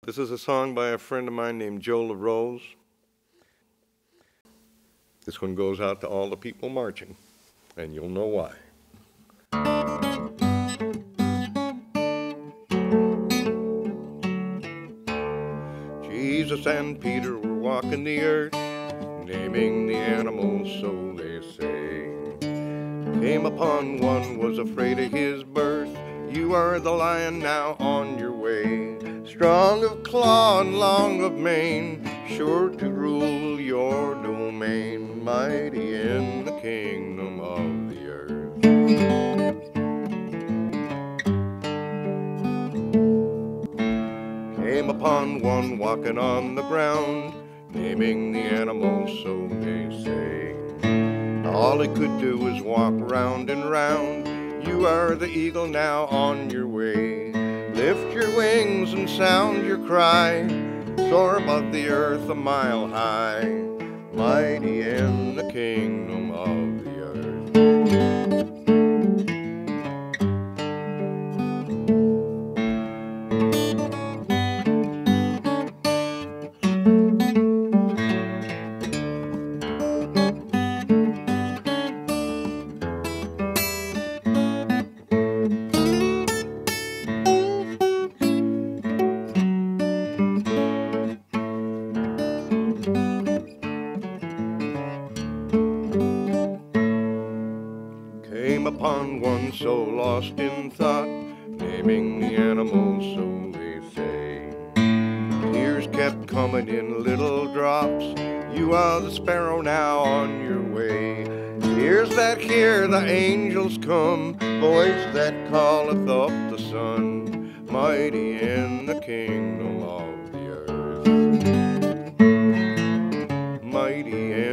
This is a song by a friend of mine named Joe LaRose. This one goes out to all the people marching, and you'll know why. Jesus and Peter were walking the earth, naming the animals, so they say. Came upon one, was afraid of his birth. You are the lion, now on your way. Strong of claw and long of mane, sure to rule your domain, mighty in the kingdom of the earth. Came upon one walking on the ground, naming the animals, so they say. All he could do was walk round and round. You are the eagle, now on your way. Lift your wings and sound your cry, soar above the earth a mile high, mighty in the kingdom of the earth. Came upon one so lost in thought, naming the animals, so they say. Tears kept coming in little drops. You are the sparrow, now on your way. Ears that hear the angels come, voice that calleth up the sun, mighty in the kingdom of the earth, mighty in